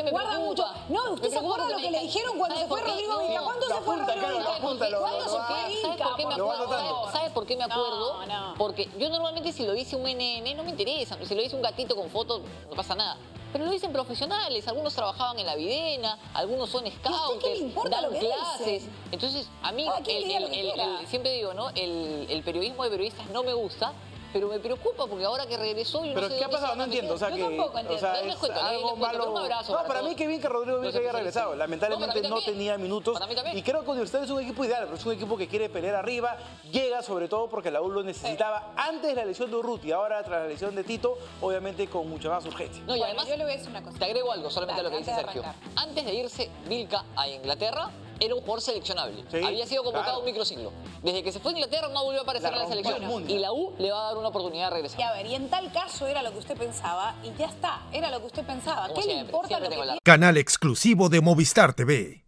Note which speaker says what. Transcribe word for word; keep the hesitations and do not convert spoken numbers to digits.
Speaker 1: me
Speaker 2: guarda
Speaker 1: preocupa.
Speaker 2: mucho. No, ¿usted se acuerda lo que le dijeron cuando se fue Rodrigo Vilca? ¿Cuándo se fue Rodrigo Vilca? ¿Cuándo se fue Vilca?
Speaker 1: ¿Sabe por qué me acuerdo? ¿Sabe por qué me acuerdo?
Speaker 2: No, no.
Speaker 1: Porque yo normalmente si lo dice un N N no me interesa. Si lo dice un gatito con foto no pasa nada. Pero lo dicen profesionales, algunos trabajaban en la Videna, algunos son scouts, dan clases. Entonces, a mí,
Speaker 2: Ah,
Speaker 1: el, el, el, el, siempre digo, ¿no? El, el periodismo de periodistas no me gusta, pero me preocupa porque ahora que regresó yo no
Speaker 3: ¿Pero
Speaker 1: sé
Speaker 3: qué ha pasado? No entiendo. O sea,
Speaker 1: yo
Speaker 3: que,
Speaker 1: tampoco entiendo.
Speaker 3: O sea,
Speaker 1: les cuento,
Speaker 3: es algo
Speaker 1: les cuento,
Speaker 3: malo.
Speaker 1: un abrazo
Speaker 3: no,
Speaker 1: para,
Speaker 3: para
Speaker 1: todos.
Speaker 3: mí que bien que Rodrigo Vilca haya regresado.
Speaker 1: Sí.
Speaker 3: Lamentablemente
Speaker 1: no,
Speaker 3: no tenía minutos.
Speaker 1: Para mí también.
Speaker 3: Y creo que Universidad es un equipo ideal, pero es un equipo que quiere pelear arriba. Llega sobre todo porque la U lo necesitaba sí. antes de la lesión de Urruti. Ahora tras la lesión de Tito, obviamente con mucha más urgencia.
Speaker 1: No, y
Speaker 2: bueno,
Speaker 1: además,
Speaker 2: yo le voy a decir una cosa.
Speaker 1: Te agrego algo solamente
Speaker 2: Dale,
Speaker 1: a lo que dice Sergio.
Speaker 2: arrancar.
Speaker 1: Antes de irse Vilca a Inglaterra, era un jugador seleccionable. Sí, había sido convocado claro. un microciclo. Desde que se fue a Inglaterra no volvió a aparecer la en la selección. Y la U le va a dar una oportunidad de regresar.
Speaker 2: Y a ver, y en tal caso era lo que usted pensaba y ya está. Era lo que usted pensaba.
Speaker 1: Como
Speaker 2: ¿Qué
Speaker 1: siempre,
Speaker 2: le importa
Speaker 1: siempre
Speaker 2: lo que
Speaker 1: tengo la...
Speaker 4: Canal exclusivo de Movistar T V.